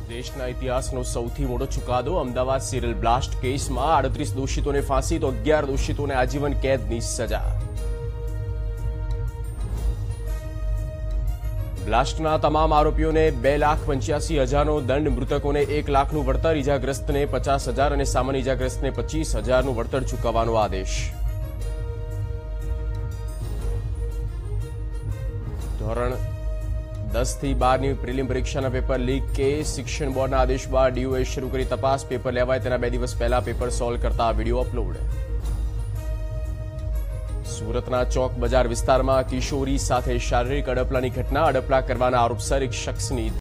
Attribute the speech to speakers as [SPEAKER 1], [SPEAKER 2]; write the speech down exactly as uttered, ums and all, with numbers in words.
[SPEAKER 1] દેશના ઇતિહાસનો સૌથી મોટો ચુકાદો અમદાવાદ સિરિયલ બ્લાસ્ટ કેસમાં આડત્રીસ દોષિતોને ફાંસી તો અગિયાર દોષિતોને આજીવન કેદની સજા। બ્લાસ્ટના તમામ આરોપીઓને બે લાખ પંચ્યાસી હજારનો દંડ, મૃતકોને એક લાખનું વળતર, ઇજાગ્રસ્તને પચાસ હજાર અને સામાન્ય ઇજાગ્રસ્તને પચીસ હજારનું વળતર ચૂકવવાનો આદેશ। ધોરણ दस थी बार प्रीलिम परीक्षा पेपर लीक केस शिक्षण बोर्ड आदेश बाद डीओए शुरू करी तपास। पेपर लेवाय तेना बे दिवस पहला पेपर सोल्व करता वीडियो अपलोड। सूरतना चौक बजार विस्तार में किशोरी साथे शारीरिक अडपलानी घटना। अडपला करवाना आरोपसर एक शख्सनी